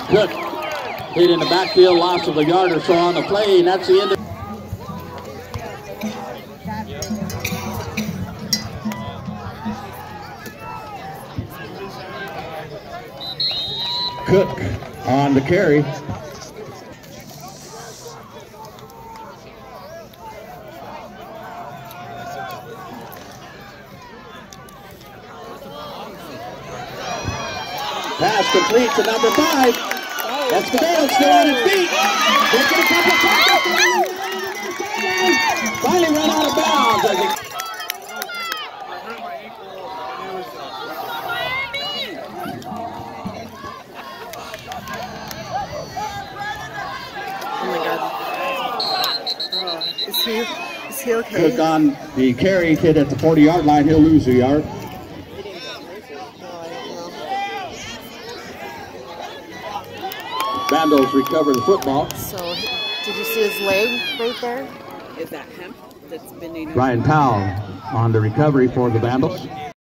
Cook hit in the backfield, loss of a yard or so on the play, and that's the end of Cook on the carry. Pass complete to number 5. Escobedo still on his feet. Making a couple of tackles. Finally run out of bounds. Oh my God. Is he okay? Cook on the carry, hit at the 40-yard line. He'll lose a yard. Vandals recover the football. So, did you see his leg right there? Is that him that's been Ryan Powell on the recovery for the Vandals.